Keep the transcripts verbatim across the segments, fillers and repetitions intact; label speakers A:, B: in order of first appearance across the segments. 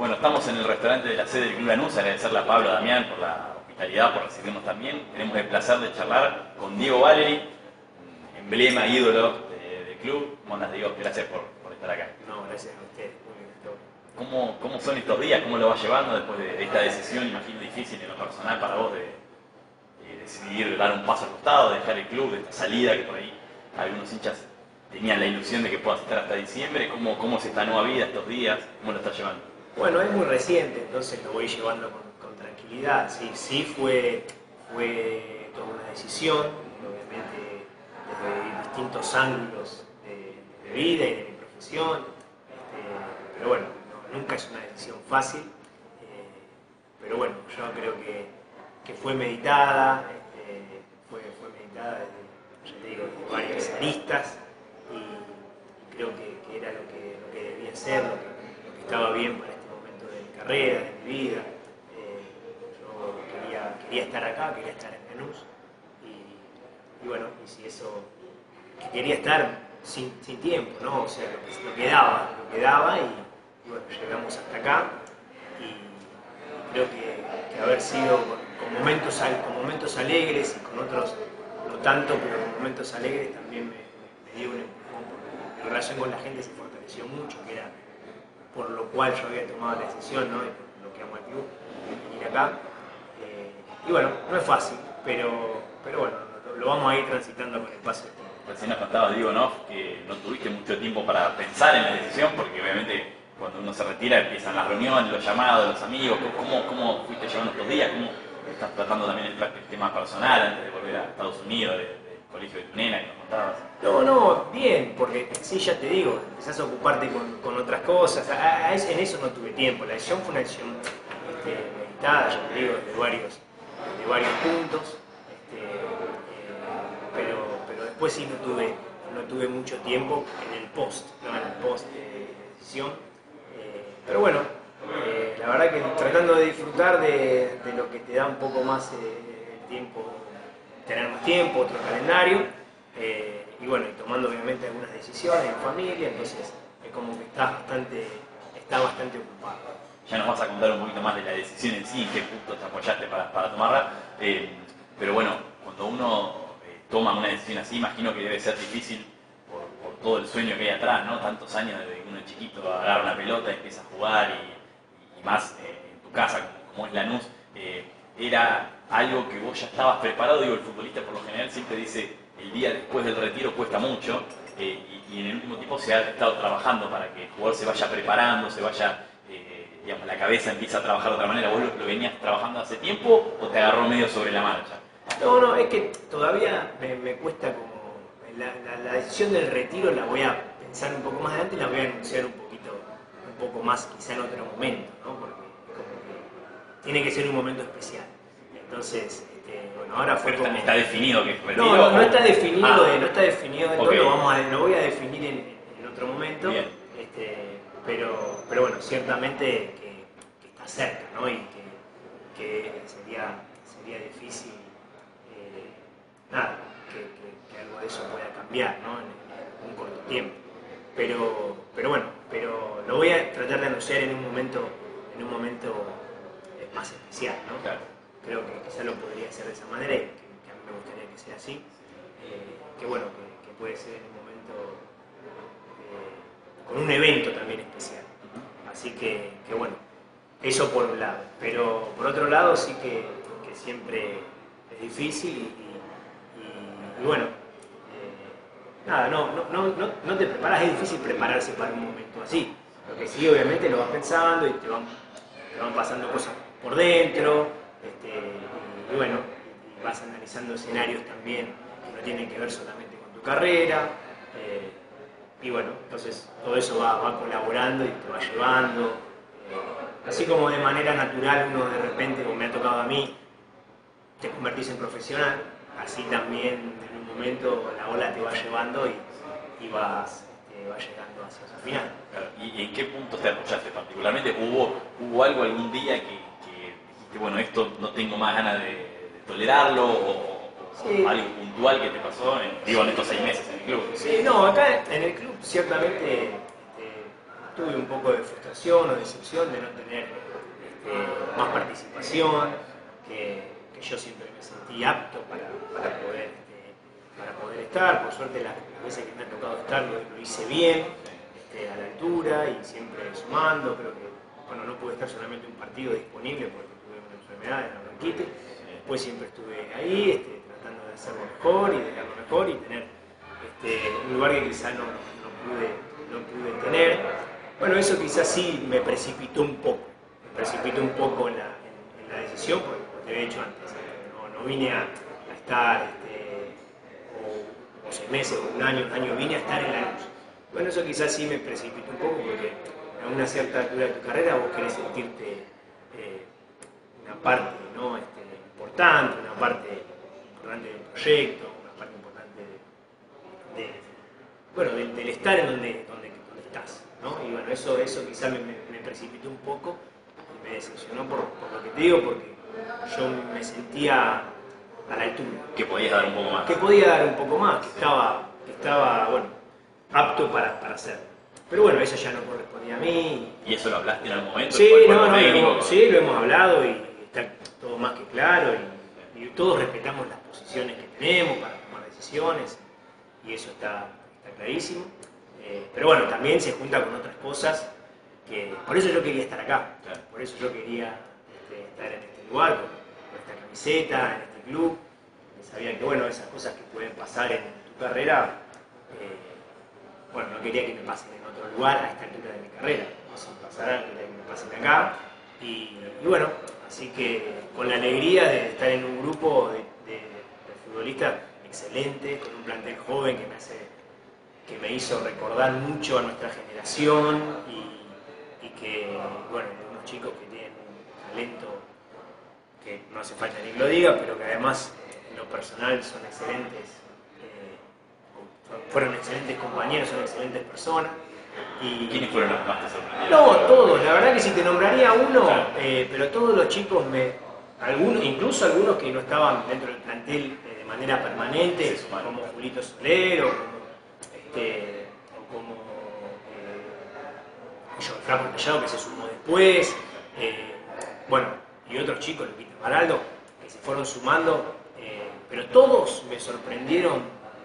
A: Bueno, estamos en el restaurante de la sede del Club Lanús. Agradecerle a Pablo Damián por la hospitalidad, por recibirnos también. Tenemos el placer de charlar con Diego Valeri, emblema, ídolo de, del club. ¿Cómo andas, Diego? Gracias por, por estar acá.
B: No, gracias a ustedes. Muy bien, todo.
A: ¿Cómo, ¿Cómo son estos días? ¿Cómo lo vas llevando después de esta decisión, imagino, difícil en lo personal para vos de, de decidir dar un paso al costado, de dejar el club, de esta salida que por ahí algunos hinchas tenían la ilusión de que puedas estar hasta diciembre? ¿Cómo, cómo es esta nueva vida estos días? ¿Cómo lo estás llevando?
B: Bueno, es muy reciente, entonces lo voy llevando con, con tranquilidad. Sí, sí fue, fue toda una decisión, obviamente desde distintos ángulos de, de vida y de mi profesión. Este, pero bueno, no, nunca es una decisión fácil. Eh, pero bueno, yo creo que, que fue meditada, este, fue, fue meditada desde, ya te digo, desde varias aristas. Y, y creo que, que era lo que, lo que debía ser, lo que, lo que estaba bien para este momento de mi carrera, de mi vida. Eh, yo quería, quería estar acá, quería estar en Lanús, y, y bueno, y si eso, que quería estar sin, sin tiempo, ¿no? O sea, lo que, lo que daba, lo que daba, y, y bueno, llegamos hasta acá, y, y creo que, que haber sido con, con, momentos, con momentos alegres y con otros no tanto, pero con momentos alegres también me, me dio un empujón, porque mi relación con la gente se fortaleció mucho, que era por lo cual yo había tomado la decisión, ¿no? Y por lo que amo al club, venir acá. Eh, y bueno, no es fácil, pero, pero bueno, lo, lo vamos a ir transitando con el paso del tiempo.
A: Recién nos contaba, Diego, ¿no?, que no tuviste mucho tiempo para pensar en la decisión, porque obviamente cuando uno se retira empiezan las reuniones, los llamados, los amigos. ¿Cómo, cómo fuiste llevando estos días? ¿Cómo estás tratando también el, el tema personal antes de volver a Estados Unidos, de, del colegio de tu nena que nos contabas?
B: No, no, bien, porque sí, ya te digo, empezás a ocuparte con, con otras cosas. A, a, en eso no tuve tiempo. La decisión fue una decisión este, meditada, ya te digo, de varios, de varios puntos. Este, eh, pero, pero después sí no tuve, no tuve mucho tiempo en el post, ¿no? En el post de decisión. Eh, pero bueno, eh, la verdad que tratando de disfrutar de, de lo que te da un poco más eh, el tiempo, tener más tiempo, otro calendario. Eh, y bueno, y tomando obviamente algunas decisiones en familia, entonces es como que está bastante, está bastante ocupado.
A: Ya nos vas a contar un poquito más de la decisión en sí, en qué punto te apoyaste para, para tomarla, eh, pero bueno, cuando uno eh, toma una decisión así, imagino que debe ser difícil por, por todo el sueño que hay atrás, ¿no? Tantos años desde que uno es chiquito agarra una pelota y empieza a jugar, y, y más eh, en tu casa, como, como es Lanús, eh, era algo que vos ya estabas preparado. Digo, el futbolista por lo general siempre dice el día después del retiro cuesta mucho, eh, y, y en el último tiempo se ha estado trabajando para que el jugador se vaya preparando, se vaya, eh, digamos, la cabeza empieza a trabajar de otra manera. ¿Vos lo, lo venías trabajando hace tiempo o te agarró medio sobre la marcha?
B: No, no, es que todavía me, me cuesta como... La, la, la decisión del retiro la voy a pensar un poco más adelante y la voy a anunciar un poquito, un poco más quizá en otro momento, ¿no? Porque como que tiene que ser un momento especial. Entonces, este, bueno, ahora fue
A: Pero
B: como...
A: está, está definido que es retiro.
B: No, no, no está
A: o...
B: definido,
A: ah.
B: de, no está definido de todo,
A: Okay.
B: lo, vamos a, lo voy a definir en, en otro momento.
A: Bien.
B: Este, pero, pero bueno, ciertamente que, que está cerca, ¿no? Y que, que sería, sería difícil, eh, nada, que, que, que algo de eso pueda cambiar, ¿no? En, en un corto tiempo. Pero, pero bueno, pero lo voy a tratar de anunciar en un momento, en un momento más especial, ¿no?
A: Claro.
B: Creo que quizá lo podría hacer de esa manera y que, que a mí me gustaría que sea así. Eh, que bueno, que, que puede ser en un momento eh, con un evento también especial. Así que, que bueno, eso por un lado. Pero por otro lado sí que, que siempre es difícil y, y, y, y bueno, eh, nada, no, no, no, no te preparas, es difícil prepararse para un momento así. Lo que sí, obviamente lo vas pensando y te van, te van pasando cosas por dentro. Este, y, y bueno, y vas analizando escenarios también que no tienen que ver solamente con tu carrera, eh, y bueno, entonces todo eso va, va colaborando y te va llevando, eh, así como de manera natural uno de repente, como me ha tocado a mí, te convertís en profesional, así también en un momento la ola te va llevando y, y vas, este, vas llegando hacia esa final.
A: Claro. ¿Y, ¿Y en qué puntos te apoyaste particularmente? ¿Hubo, hubo algo algún día que que bueno, esto no tengo más ganas de, de tolerarlo, o,
B: sí.
A: o algo puntual que te pasó en, digo, en estos seis meses en el club?
B: Sí, no, acá en el club ciertamente este, tuve un poco de frustración o decepción de no tener este, más participación, que, que yo siempre me sentí apto para, para, poder, este, para poder estar. Por suerte las, las veces que me ha tocado estar lo, lo hice bien, este, a la altura y siempre sumando. Creo que bueno, no pude estar solamente un partido disponible porque tuve una enfermedad en la bronquitis. Después siempre estuve ahí este, tratando de hacerlo mejor y de darlo mejor y tener este, un lugar que quizás no, no, pude, no pude tener. Bueno, eso quizás sí me precipitó un poco, me precipitó un poco en la, en, en la decisión, porque como te he dicho antes, no, no vine a, a estar este, o, o seis meses o un año, un año, vine a estar en la luz. Bueno, eso quizás sí me precipitó un poco porque a una cierta altura de tu carrera vos querés sentirte eh, una parte, ¿no? este, importante, una parte importante del proyecto, una parte importante de, de, bueno, del, del estar en donde, donde, donde estás, ¿no? Y bueno, eso, eso quizás me, me, me precipitó un poco y me decepcionó por, por lo que te digo, porque yo me sentía a la altura.
A: Que podías dar un poco más.
B: Que podía dar un poco más, que estaba, que estaba bueno, apto para, para hacerlo. Pero bueno, eso ya no correspondía a mí.
A: ¿Y eso lo hablaste en algún momento?
B: Sí,
A: ¿Fue
B: no, no,
A: técnico?
B: Lo hemos, sí, lo hemos hablado y está todo más que claro y, y todos respetamos las posiciones que tenemos para tomar decisiones y eso está, está clarísimo. Eh, pero bueno, también se junta con otras cosas que por eso yo quería estar acá,
A: Claro.
B: por eso yo quería este, estar en este lugar, con, con esta camiseta, en este club. Sabía que bueno, esas cosas que pueden pasar en tu carrera, eh, bueno, no quería que me pasen en otro lugar a esta altura de mi carrera, no si pasará, quería que me pasen acá. Y, y bueno, así que con la alegría de estar en un grupo de, de, de futbolistas excelente, con un plantel joven que me hace, que me hizo recordar mucho a nuestra generación y, y que, bueno, unos chicos que tienen un talento que no hace falta ni que lo diga, pero que además en lo personal son excelentes, eh, fueron excelentes compañeros, son excelentes personas. Y,
A: ¿Quiénes fueron los que más te sorprendieron?
B: No, todos, la verdad que si te nombraría uno,
A: Claro.
B: eh, pero todos los chicos, me, algunos, incluso algunos que no estaban dentro del plantel eh, de manera permanente,
A: Sí,
B: como Julito Solero, como, este, o como eh, John Flaco Tallado, que se sumó después, eh, bueno, y otros chicos, Lupita Baraldo, que se fueron sumando, eh, pero todos me sorprendieron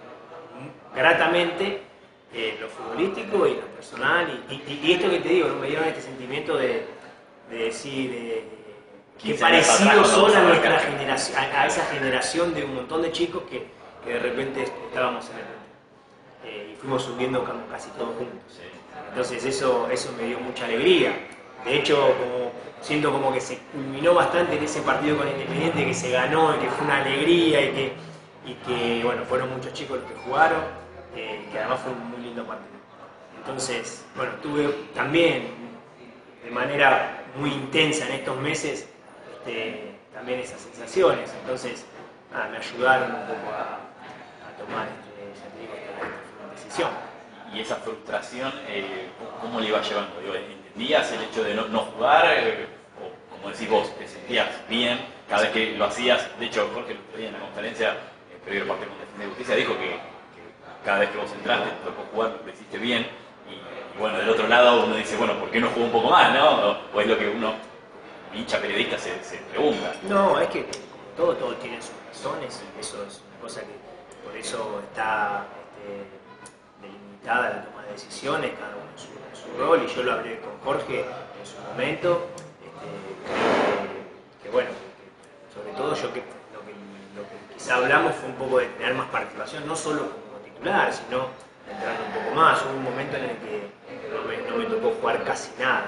B: gratamente. Eh, lo futbolístico y lo personal y, y, y esto que te digo, ¿no? Me dieron este sentimiento de, de decir de, que parecidos son a nuestra generación, a, a esa generación de un montón de chicos que, que de repente estábamos en el eh, y fuimos subiendo casi todos juntos. Entonces eso, eso me dio mucha alegría. De hecho, como, siento como que se culminó bastante en ese partido con Independiente, que se ganó y que fue una alegría y que, y que bueno, fueron muchos chicos los que jugaron. Eh, que además fue un muy lindo partido. Entonces, bueno, tuve también de manera muy intensa en estos meses este, también esas sensaciones. Entonces, nada, me ayudaron un poco a, a tomar este, ya te digo, esta decisión.
A: ¿Y esa frustración, eh, cómo le iba llevando? Digo, ¿entendías el hecho de no, no jugar? Eh, o, como decís vos, te sentías bien cada vez que lo hacías. De hecho, Jorge, el otro día en la conferencia, el previo al partido con Defensa y Justicia, dijo que cada vez que vos entraste, te tocó jugar, lo hiciste bien, y, y bueno, del otro lado uno dice, bueno, ¿por qué no jugó un poco más, no? O, o es lo que uno, hincha periodista, se, se pregunta.
B: No, es que como todo, todo tiene sus razones, y eso es una cosa que por eso está este, delimitada la toma de decisiones, cada uno en su, en su rol, y yo lo hablé con Jorge en su momento, este, creo que, que bueno, que sobre todo yo que lo, que lo que quizá hablamos fue un poco de tener más participación, no solo como titular, sino entrando un poco más. Hubo un momento en el que no me, no me tocó jugar casi nada.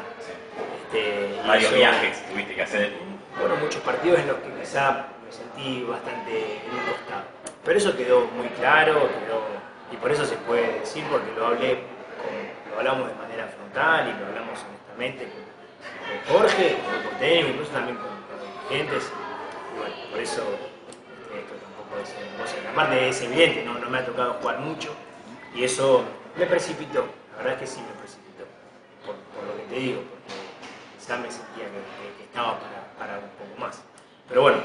B: Este,
A: Varios
B: eso,
A: viajes tuviste que hacer.
B: Bueno, muchos partidos en los que quizá me sentí bastante en un costado. Pero eso quedó muy claro, quedó, y por eso se puede decir, porque lo hablé, con, lo hablamos de manera frontal y lo hablamos honestamente con, con Jorge, con el porteño, incluso también con, con los dirigentes. Y bueno, por eso este, esto tampoco es una cosa que aparte es evidente, ¿no? No me ha tocado jugar mucho y eso me precipitó, la verdad es que sí me precipitó, por, por lo que te digo, porque quizá me sentía que, que, que estaba para, para un poco más. Pero bueno,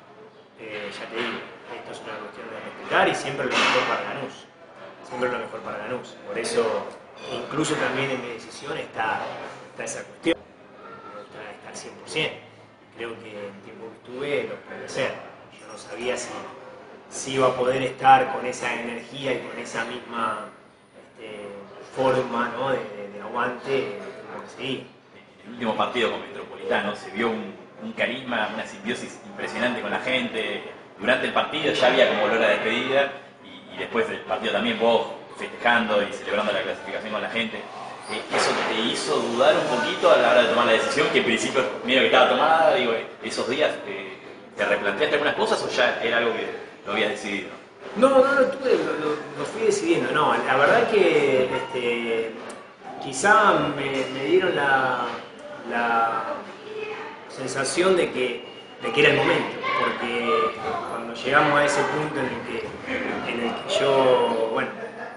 B: eh, ya te digo, esto es una cuestión de respetar y siempre lo mejor para Lanús, siempre lo mejor para Lanús. Por eso, incluso también en mi decisión decisión está, está esa cuestión, no está, está al cien por ciento. Creo que el tiempo que estuve lo pude hacer. Yo no sabía si, si iba a poder estar con esa energía y con esa misma este, forma, ¿no? de, de, de aguante como que seguí.
A: En el último partido con Metropolitano se vio un, un carisma, una simbiosis impresionante con la gente. Durante el partido ya había como olor a despedida y, y después del partido también vos festejando y celebrando la clasificación con la gente. Eh, ¿Eso te hizo dudar un poquito a la hora de tomar la decisión? Que en principio medio que estaba tomada, digo, esos días eh, ¿te replanteaste algunas cosas o ya era algo que lo habías decidido?
B: No, no lo tuve, lo, lo, lo fui decidiendo, no, la verdad que este, quizá me, me dieron la, la sensación de que, de que era el momento, porque cuando llegamos a ese punto en el que, en el que yo, bueno,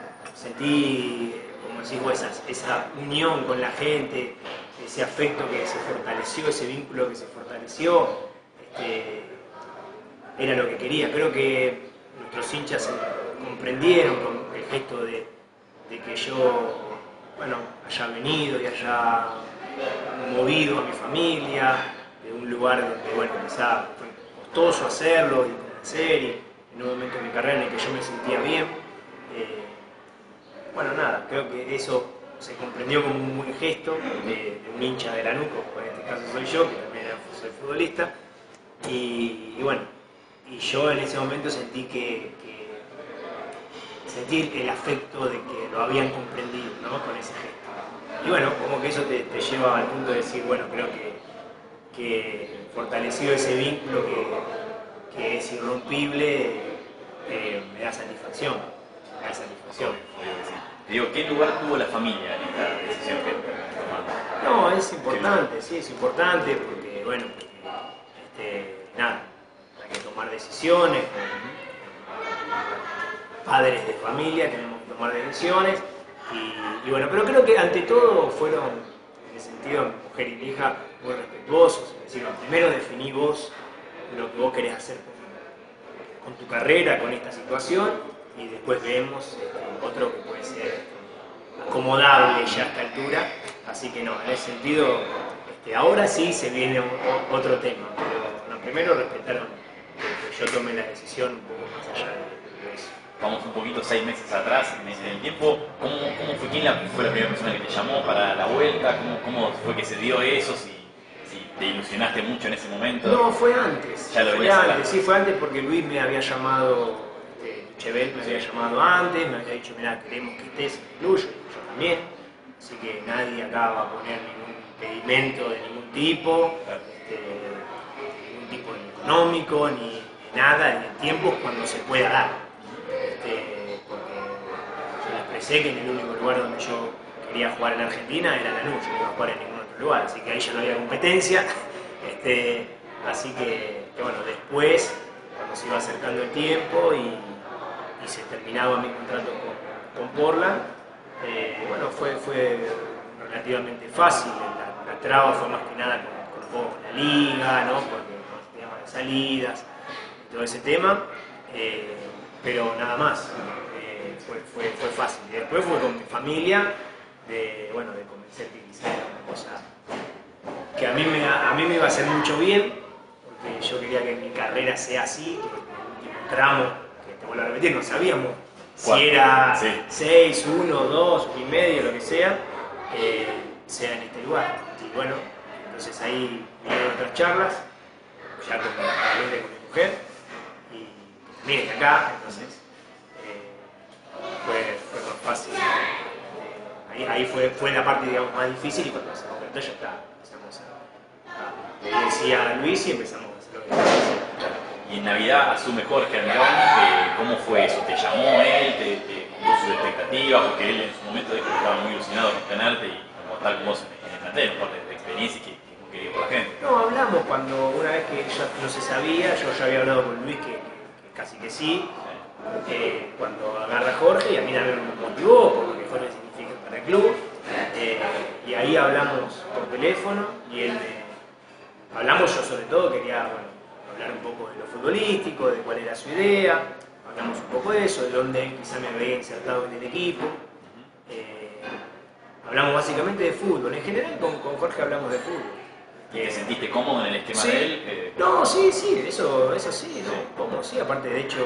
B: sentí, como decís vos, esa, esa unión con la gente, ese afecto que se fortaleció, ese vínculo que se fortaleció, este, era lo que quería. Creo que nuestros hinchas comprendieron con el gesto de, de que yo, bueno, haya venido y haya movido a mi familia de un lugar donde, bueno, quizá fue costoso hacerlo y hacer, y en un momento de mi carrera en el que yo me sentía bien. Eh, bueno, nada, creo que eso se comprendió como un buen gesto de, de un hincha de Lanús, en este caso soy yo, que también soy futbolista, y, y bueno, y yo en ese momento sentí que, que sentí el afecto de que lo habían comprendido, ¿no? Con ese gesto. Y bueno, como que eso te, te lleva al punto de decir, bueno, creo que, que fortalecido ese vínculo que, que es irrompible, eh, me da satisfacción, me da satisfacción.
A: Te digo, ¿qué lugar tuvo la familia en esta decisión que tomaste?
B: No, es importante, sí, es importante porque, bueno, este, nada, hay que tomar decisiones, padres de familia tenemos que tomar decisiones y, y bueno, pero creo que ante todo fueron, en el sentido, mi mujer y mi hija, muy respetuosos, es decir, primero definí vos lo que vos querés hacer con, con tu carrera, con esta situación, y después vemos este, otro que puede ser acomodable ya a esta altura, así que no, en ese sentido, este, ahora sí se viene un, otro tema, pero no, primero respetaron que yo tomé la decisión un poco más allá de, de eso.
A: Vamos un poquito seis meses atrás en el tiempo. ¿Cómo, cómo fue, quién la, fue la primera persona que te llamó para la vuelta? ¿Cómo, cómo fue que se dio eso? Si, si te ilusionaste mucho en ese momento.
B: No, fue antes.
A: Ya lo
B: fue
A: venías
B: antes,
A: hablando.
B: sí, fue antes porque Luis me había llamado, este, Chevel me había llamado antes, me había dicho, mira, queremos que estés en el club, yo, yo también. Así que nadie acá va a poner ningún impedimento de ningún tipo, este, ningún tipo ni económico, ni, ni nada, ni en tiempos cuando se pueda dar. Este, porque yo le expresé que en el único lugar donde yo quería jugar en Argentina era Lanús, yo no iba a jugar en ningún otro lugar, así que ahí ya no había competencia. Este, así que, que bueno, después, cuando se iba acercando el tiempo y, y se terminaba mi contrato con, con Portland, eh, bueno, fue, fue relativamente fácil. La, la traba fue más que nada con, con, con la liga, ¿no? Porque con el tema de salidas, todo ese tema. Eh, pero nada más, eh, fue, fue, fue fácil. Y después fue con mi familia, de, bueno, de convencer que quizá era una cosa que a mí, me, a mí me iba a hacer mucho bien, porque yo quería que mi carrera sea así, que el último tramo, que te vuelvo a repetir, no sabíamos si era
A: sí.
B: seis, uno, dos y medio, lo que sea, eh, sea en este lugar. Y bueno, entonces ahí vinieron otras charlas, ya con, con mi mujer, miren acá, entonces eh, fue, fue más fácil. Eh, ahí ahí fue, fue la parte, digamos, más difícil, y cuando se concretó ya está. Empezamos a, a decía a Luis y empezamos a hacer lo que decía.
A: Y en Navidad asume Jorge Almirón, eh, ¿cómo fue eso? ¿Te llamó él? ¿Te, te contó sus expectativas? Porque él en su momento dijo que estaba muy ilusionado con tenerte y como tal como vos en el plantel, por la experiencia y que, que muy querido por la gente.
B: No, hablamos cuando una vez que ya no se sabía, yo ya había hablado con Luis que casi que sí, eh, cuando agarra a Jorge, y a mí también me motivó por lo que Jorge significa para el club, eh, y ahí hablamos por teléfono, y él me, hablamos, yo sobre todo quería, bueno, hablar un poco de lo futbolístico, de cuál era su idea, hablamos un poco de eso, de dónde quizá me había insertado en el equipo, eh, hablamos básicamente de fútbol. En general con, con Jorge hablamos de fútbol.
A: ¿Y te sentiste cómodo en el esquema
B: Sí.
A: de él? Eh,
B: No, sí, sí, eso, eso sí, ¿no?
A: Sí.
B: Cómodo, sí, aparte de hecho,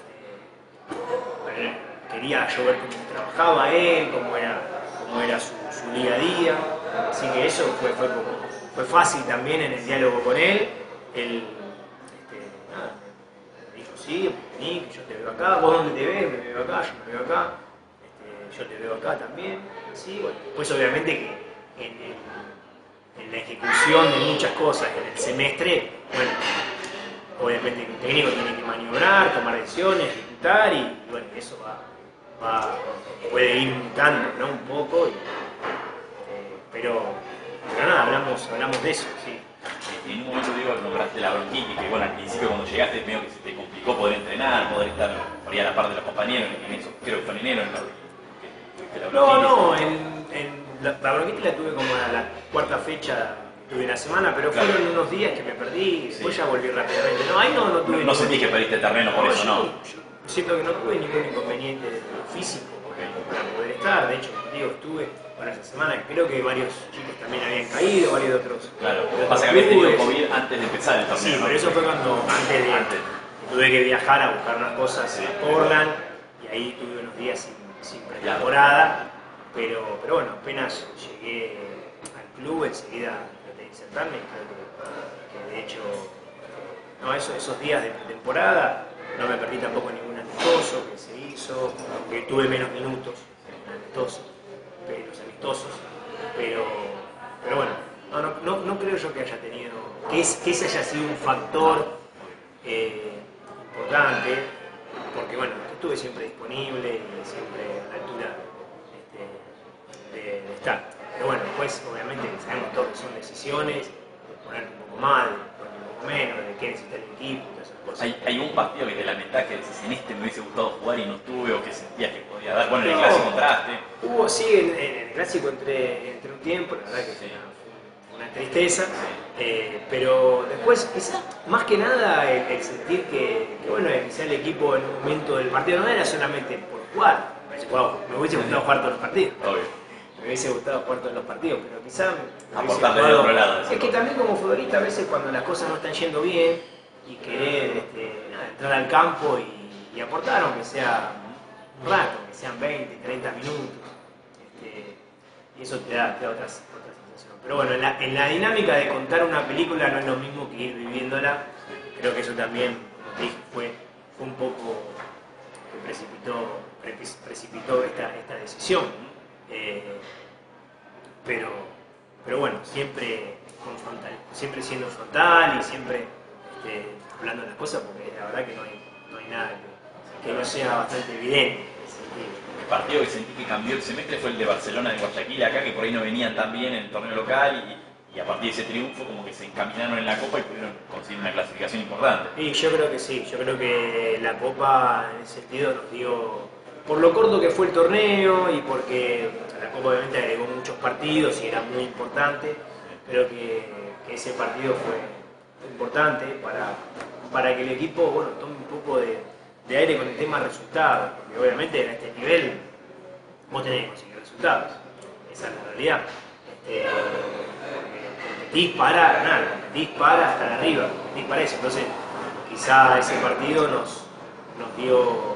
B: eh, quería yo ver cómo trabajaba él, cómo era, cómo era su, su día a día, así que eso fue, fue, como, fue fácil también en el diálogo con él. Él este, nada, me dijo, sí, vení, que yo te veo acá, vos dónde te ves, me veo acá, yo me veo acá, este, yo te veo acá también, sí, bueno, pues obviamente que en el en la ejecución de muchas cosas en el semestre, bueno, obviamente el técnico tiene que maniobrar, tomar decisiones, ejecutar y, y bueno, eso va, va, puede ir mutando, ¿no? Un poco, y, eh, pero, pero nada, hablamos, hablamos de eso, sí.
A: En un momento digo, nombraste la bronquitis, que bueno, al principio cuando llegaste medio que se te complicó poder entrenar, poder estar por ahí a la par de los compañeros, en eso creo que fue en enero, ¿no? Que, que la
B: No,
A: bronquitis.
B: no, en, en la, la bronquitis la tuve como a la cuarta fecha, tuve una semana, pero
A: Claro.
B: fueron unos días que me perdí y después
A: Sí.
B: ya volví rápidamente. No, ahí no, no tuve
A: No, no sentí que perdiste terreno por eso,
B: yo-
A: ¿no?
B: Yo siento que no tuve ningún inconveniente físico para poder estar. De hecho, como digo, estuve para esa semana. Creo que varios chicos también habían caído, varios de otros.
A: Claro,
B: de
A: lo que
B: otros
A: pasa es que habías tenido
B: clubes.
A: COVID antes de empezar el torneo.
B: Sí,
A: ¿no?
B: pero eso fue cuando antes de.
A: Antes.
B: Tuve que viajar a buscar unas cosas
A: Sí.
B: a Portland y ahí tuve unos días sin, sin pretemporada. Pero, pero bueno, apenas llegué al club, enseguida traté de insertarme. Que, que de hecho, no, eso, esos días de pretemporada no me perdí tampoco ningún amistoso que se hizo, aunque tuve menos minutos en amistosos, pero, los amistosos. Pero, pero bueno, no, no, no, no creo yo que haya tenido, que, es, que ese haya sido un factor eh, importante, porque bueno, estuve siempre disponible y siempre a la altura este, de, de estar. Pero bueno, después obviamente sabemos todos que son decisiones, de poner un poco más, de poner un poco menos, de qué necesita el equipo, todas esas cosas.
A: ¿Hay, hay un partido que te lamentás que decís, en este me hubiese gustado jugar y no tuve, o que sentías que podía dar? Bueno, en el
B: No.
A: clásico entraste.
B: Hubo, sí, en, en el clásico entré, entré un tiempo, la verdad que fue una, fue una tristeza, eh, pero después, quizás, más que nada, el, el sentir que, que, bueno, quizás el equipo en un momento del partido no era solamente por jugar, me hubiese, jugado- me hubiese gustado jugar todos los partidos,
A: Obvio.
B: me hubiese gustado jugar todos los partidos, pero quizás me hubiese
A: Aportar desde
B: jugado-
A: otro lado,
B: Es que también como futbolista a veces cuando las cosas no están yendo bien y querer este, nada, entrar al campo y, y aportar, aunque sea un rato, que sean veinte, treinta minutos, este, y eso te da, te da otras, otras sensaciones. Pero bueno, en la, en la dinámica de contar una película no es lo mismo que ir viviéndola, creo que eso también, como te dije, fue, fue un poco que precipitó, pre- precipitó esta, esta decisión. Eh, pero, pero bueno, siempre, con frontal, siempre siendo frontal y siempre este, hablando de las cosas, porque la verdad que no hay, no hay nada que, que no sea bastante evidente. En ese sentido.
A: El partido que sentí que cambió el semestre fue el de Barcelona de Guayaquil, acá, que por ahí no venían tan bien en el torneo local, y, y a partir de ese triunfo como que se encaminaron en la Copa y pudieron conseguir una clasificación importante.
B: Y yo creo que sí, yo creo que la Copa en ese sentido nos dio, por lo corto que fue el torneo y porque la Copa obviamente agregó muchos partidos y era muy importante, creo que, que ese partido fue importante para, para que el equipo bueno, tome un poco de, de aire con el tema resultados, porque obviamente en este nivel vos tenés que conseguir resultados, esa es la realidad. Este, porque competís para ganar, competís para estar arriba, competís para eso, entonces quizá ese partido nos, nos dio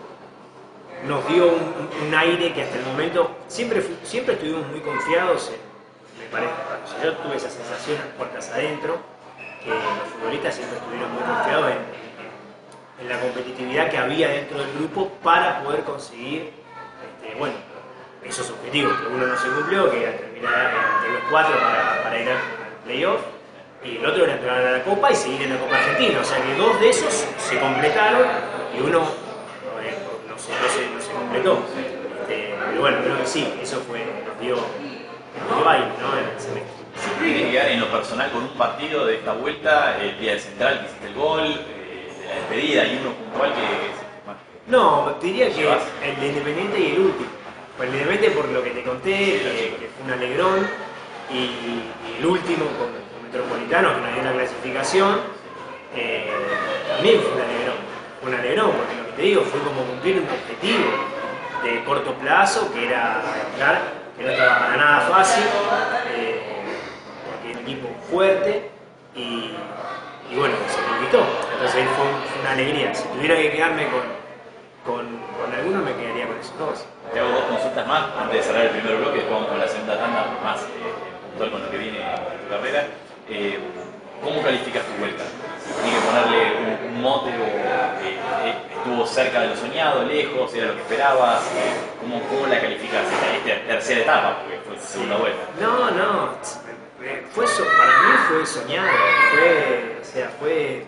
B: nos dio un, un, un aire que hasta el momento siempre, fu- siempre estuvimos muy confiados en, me parece, o sea, yo tuve esa sensación puertas adentro, que los futbolistas siempre estuvieron muy confiados en, en- en la competitividad que había dentro del grupo para poder conseguir, este, bueno, esos objetivos que uno no se cumplió, que era terminar entre los cuatro para, para ir al al playoff, y el otro era entrar a la Copa y seguir en la Copa Argentina, o sea que dos de esos se completaron y uno eh, no, se, no, se, no se completó. Este, pero bueno, creo que sí, eso fue, nos dio, nos dio aire, ¿no? En el semestre.
A: ¿Se puede quedar en lo personal con un partido de esta vuelta, el día del Central que hiciste el gol, eh, de la despedida, y uno puntual que...
B: No, diría que
A: ¿Llevas?
B: el de Independiente y el último. Pues el de Independiente por lo que te conté, que, que fue un alegrón, y, y el último con, con Metropolitano, que nos dio la clasificación, eh, también fue un alegrón. Fue un alegrón, porque lo que te digo fue como cumplir un objetivo de corto plazo, que era entrar, que no estaba para nada fácil, eh, porque era un equipo fuerte y, y bueno, se me invitó. Entonces fue, fue una alegría. Si tuviera que quedarme con, con, con alguno, me quedaría con esos dos.
A: Te hago dos consultas más antes de cerrar el primer bloque, después vamos con la segunda tanda más eh, puntual con lo que viene en tu carrera. Eh, ¿Cómo calificas tu vuelta? ¿Tienes que ponerle un, un mote o eh, eh, estuvo cerca de lo soñado, lejos, era lo que esperabas? Eh, ¿cómo, ¿Cómo la calificas esta, esta tercera etapa? Porque fue segunda vuelta.
B: No, no, fue, para mí fue soñado, fue, o sea, fue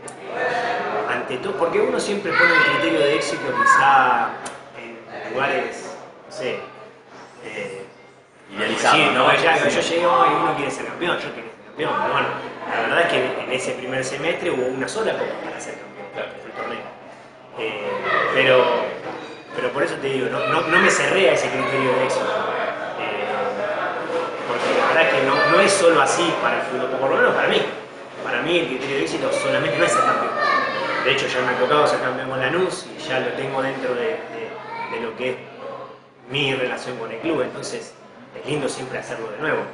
B: ante todo, porque uno siempre pone un criterio de éxito quizá en lugares, no sé, eh,
A: idealizado,
B: sí,
A: ¿no?
B: no, ya, yo llego y uno quiere ser campeón, yo quiero ser campeón, pero bueno, la verdad es que en ese primer semestre hubo una sola copa para ser campeón, claro, fue el torneo. Eh, pero, pero por eso te digo, no, no, no me cerré a ese criterio de éxito. Eh, porque la verdad es que no, no es solo así para el fútbol, por lo menos para mí. Para mí el criterio de éxito solamente no es ser campeón. De hecho ya me ha tocado ser campeón con Lanús y ya lo tengo dentro de, de, de lo que es mi relación con el club, entonces es lindo siempre hacerlo de nuevo.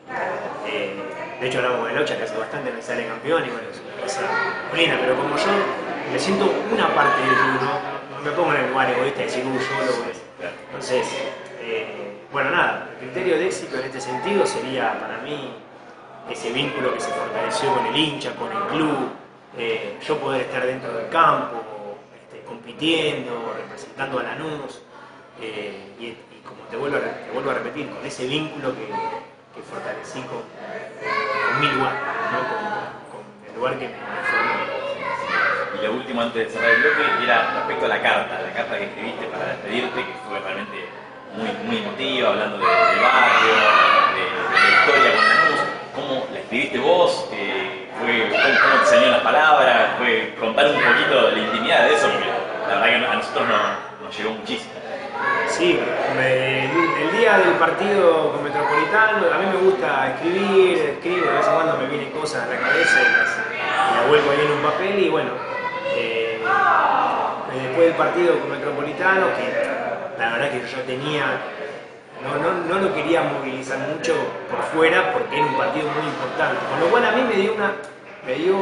B: Eh, de hecho hablamos con el Ocha que hace bastante me sale campeón y bueno, es una cosa buena, pero como yo me siento una parte del club, no, no me pongo en el lugar egoísta de decir, uy, yo lo voy a hacer. Entonces, eh, bueno, nada, el criterio de éxito en este sentido sería para mí ese vínculo que se fortaleció con el hincha, con el club, eh, yo poder estar dentro del campo, este, compitiendo, representando a Lanús, eh, y, y como te vuelvo, a, te vuelvo a repetir, con ese vínculo que, que fortalecí con, con mi lugar, ¿no? con, con el lugar que me formó.
A: Y lo último antes de cerrar el bloque era respecto a la carta, la carta que escribiste para despedirte, que fue realmente muy, muy emotiva, hablando de, del barrio, de, de la historia con Lanús. ¿Cómo la escribiste vos? Eh, fue, ¿cómo, ¿Cómo te salieron las palabras? Fue contar un poquito de la intimidad de eso, porque la verdad que a nosotros no, nos llegó muchísimo.
B: Sí, me, el día del partido con Metropolitano, a mí me gusta escribir, escribo, de vez en cuando me vienen cosas a la cabeza y las, y las vuelvo ahí en un papel y bueno, eh, después del partido con Metropolitano, que la verdad que yo ya tenía, no, no, no lo quería movilizar mucho por fuera porque era un partido muy importante, con lo cual a mí me dio una, me dio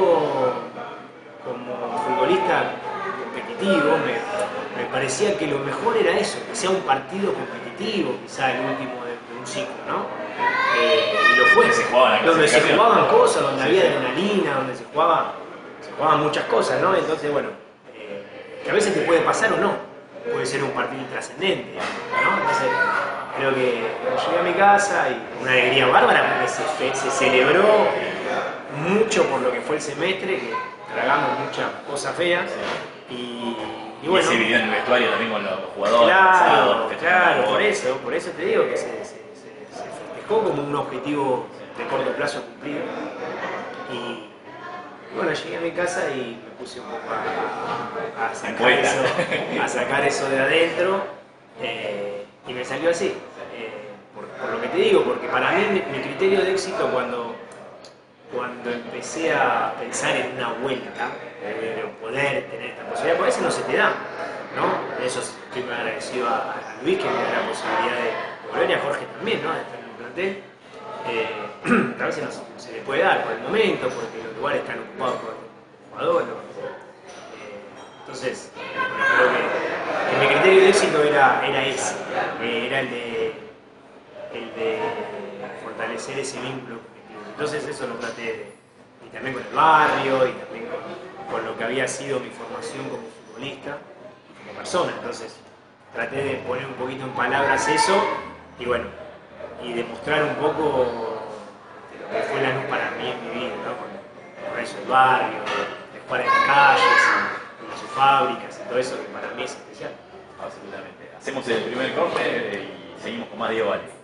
B: como futbolista competitivo, me, me parecía que lo mejor era eso, que sea un partido competitivo, quizá el último de, de un ciclo, ¿no? Eh, y lo fue,
A: se jugaba
B: donde se jugaban cosas, donde
A: sí,
B: había
A: sí.
B: adrenalina, donde se jugaba, se jugaban muchas cosas, ¿no? Entonces, bueno, eh, que a veces te puede pasar o no, puede ser un partido intrascendente, ¿no? Entonces, creo que llegué a mi casa y una alegría bárbara porque se, se celebró mucho por lo que fue el semestre, que tragamos muchas cosas feas. Y, y bueno,
A: y se vivió en el vestuario también con los jugadores.
B: Claro,
A: pasados,
B: claro, por eso, por eso te digo que se, se, se, se festejó como un objetivo de corto plazo cumplido. Y bueno, llegué a mi casa y me puse un poco a, a, sacar, eso, a sacar eso de adentro eh, y me salió así. Eh, por, por lo que te digo, porque para mí mi, mi criterio de éxito cuando cuando empecé a pensar en una vuelta, de poder tener esta posibilidad, porque a veces no se te da, ¿no? Eso estoy muy agradecido a, a Luis que me da la posibilidad de volver y a Jorge también, ¿no? De estar en el plantel. Eh, a veces no, no se le puede dar por el momento, porque los lugares están ocupados por jugadores. Eh, entonces, creo que, que mi criterio de éxito era, era ese, eh, era el de, el de fortalecer ese vínculo. Entonces eso lo traté de, y también con el barrio, y también con, con lo que había sido mi formación como futbolista y como persona. Entonces traté de poner un poquito en palabras eso, y bueno, y demostrar un poco de lo que fue Lanús para mí en mi vida, ¿no? Con, con eso, el barrio, de jugar en las calles, en, en sus fábricas, y todo eso que para mí es especial.
A: Absolutamente. Hacemos el primer corte y seguimos con más Diego Vale.